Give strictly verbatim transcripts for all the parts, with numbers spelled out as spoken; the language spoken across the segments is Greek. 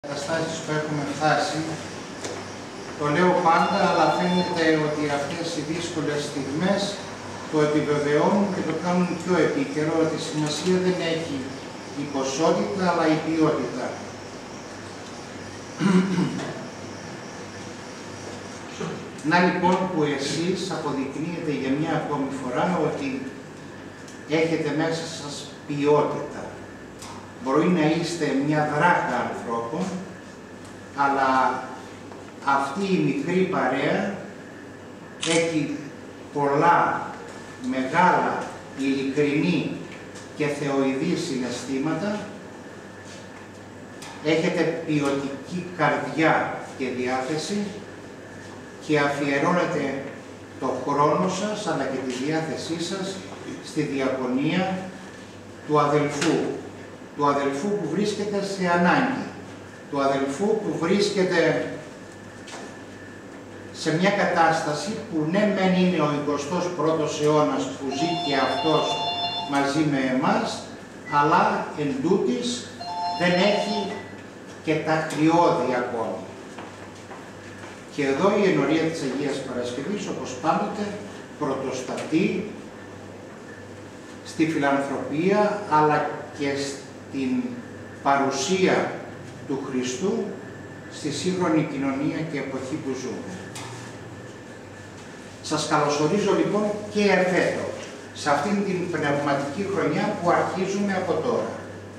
καταστάσεις που έχουμε φτάσει, το λέω πάντα, αλλά φαίνεται ότι αυτές οι δύσκολες στιγμές το επιβεβαιώνουν και το κάνουν πιο επίκαιρο, ότι σημασία δεν έχει η ποσότητα, αλλά η ποιότητα. Να λοιπόν που εσείς αποδεικνύετε για μια ακόμη φορά ότι έχετε μέσα σας ποιότητα. Μπορεί να είστε μια δράχτα ανθρώπων, αλλά αυτή η μικρή παρέα έχει πολλά, μεγάλα, ειλικρινή και θεοειδή συναισθήματα, έχετε ποιοτική καρδιά και διάθεση και αφιερώνετε το χρόνο σας αλλά και τη διάθεσή σας στη διακονία του αδελφού, του αδελφού που βρίσκεται σε ανάγκη, του αδελφού που βρίσκεται σε μια κατάσταση που ναι μεν είναι ο εικοστός πρώτος αιώνας που ζει και αυτός μαζί με εμάς, αλλά εν τούτης δεν έχει και τα κρυώδη ακόμη. Και εδώ η ενορία της Αγίας Παρασκευής, όπως πάντοτε, πρωτοστατεί στη φιλανθρωπία, αλλά και στην παρουσία του Χριστού στη σύγχρονη κοινωνία και εποχή που ζούμε. Σας καλωσορίζω λοιπόν και εφέτο σε αυτήν την πνευματική χρονιά που αρχίζουμε από τώρα.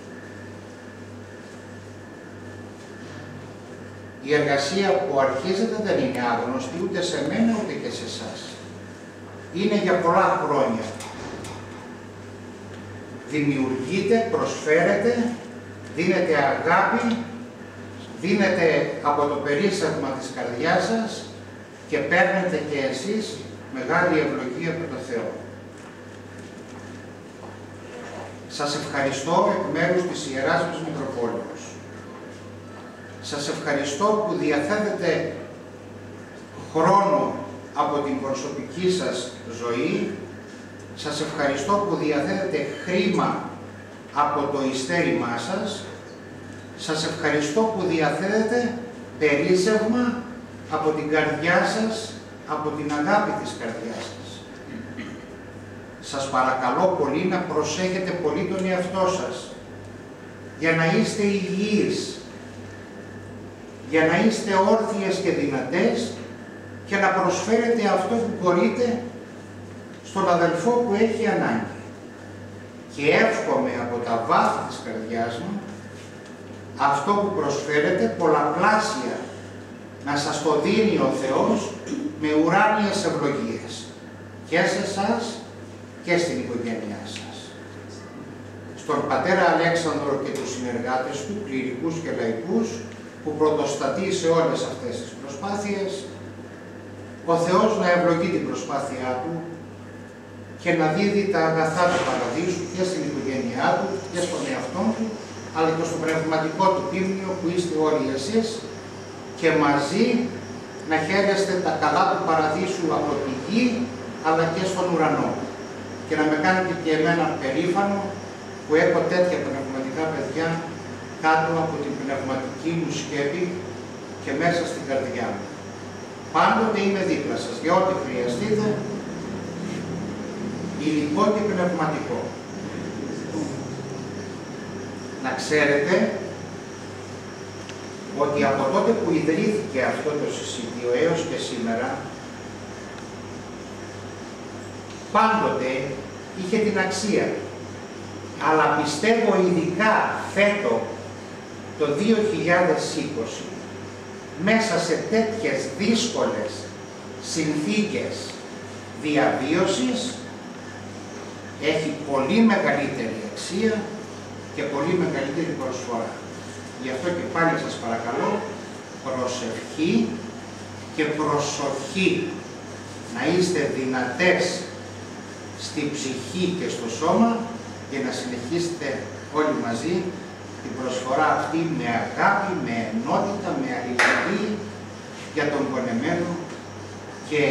Η εργασία που αρχίζεται δεν είναι άγνωστη ούτε σε μένα ούτε και σε εσάς. Είναι για πολλά χρόνια. Δημιουργείτε, προσφέρετε, δίνετε αγάπη, δίνετε από το περίσσευμα της καρδιάς σας και παίρνετε και εσείς μεγάλη ευλογία από το Θεό. Σας ευχαριστώ εκ μέρους της Ιεράς μας Μητροπόλεως. Σας ευχαριστώ που διαθέτετε χρόνο από την προσωπική σας ζωή. Σας ευχαριστώ που διαθέτετε χρήμα από το ειστέρημά σας. Σας ευχαριστώ που διαθέτετε περίσσευμα από την καρδιά σας, από την αγάπη της καρδιάς σας. Σας παρακαλώ πολύ να προσέχετε πολύ τον εαυτό σας, για να είστε υγιείς, για να είστε όρθιες και δυνατές και να προσφέρετε αυτό που μπορείτε στον αδελφό που έχει ανάγκη. Και εύχομαι από τα βάθη της καρδιάς μου αυτό που προσφέρετε πολλαπλάσια να σας το δίνει ο Θεός με ουράνιες ευλογίες και σε εσάς και στην οικογένειά σας. Στον πατέρα Αλέξανδρο και τους συνεργάτες του, κληρικούς και λαϊκούς, που πρωτοστατεί σε όλες αυτές τις προσπάθειες, ο Θεός να ευλογεί την προσπάθειά του και να δίδει τα αγαθά του παραδείσου και στην οικογένειά του και στον εαυτό του, αλλά και στο πνευματικό του πίμνιο που είστε όλοι εσείς, και μαζί να χαίρεστε τα καλά του παραδείσου από τη γη, αλλά και στον ουρανό. Και να με κάνετε και εμένα περήφανο που έχω τέτοια πνευματικά παιδιά κάτω από την πνευματική μου σκέπη και μέσα στην καρδιά μου. Πάντοτε είμαι δίπλα σας για ό,τι χρειαστείτε, υλικό και πνευματικό. Να ξέρετε ότι από τότε που ιδρύθηκε αυτό το συσίτιο έως και σήμερα, πάντοτε είχε την αξία. Αλλά πιστεύω ειδικά φέτο το δύο χιλιάδες είκοσι, μέσα σε τέτοιες δύσκολες συνθήκες διαβίωσης, έχει πολύ μεγαλύτερη αξία και πολύ μεγαλύτερη προσφορά. Γι' αυτό και πάλι σας παρακαλώ, προσευχή και προσοχή, να είστε δυνατές στη ψυχή και στο σώμα και να συνεχίσετε όλοι μαζί την προσφορά αυτή με αγάπη, με ενότητα, με αλληλεγγύη για τον πονεμένο και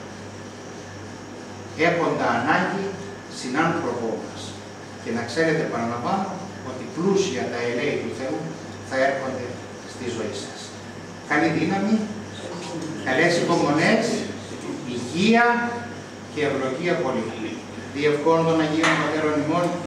έχοντα ανάγκη συνάνθρωπό μας. Και να ξέρετε, παραλαμβάνω, ότι πλούσια τα ελέη του Θεού θα έρχονται στη καλή δύναμη, καλές υπομονές, υγεία και ευλογία πολύ. Διευκόν των Αγίων Πατέρων ημών.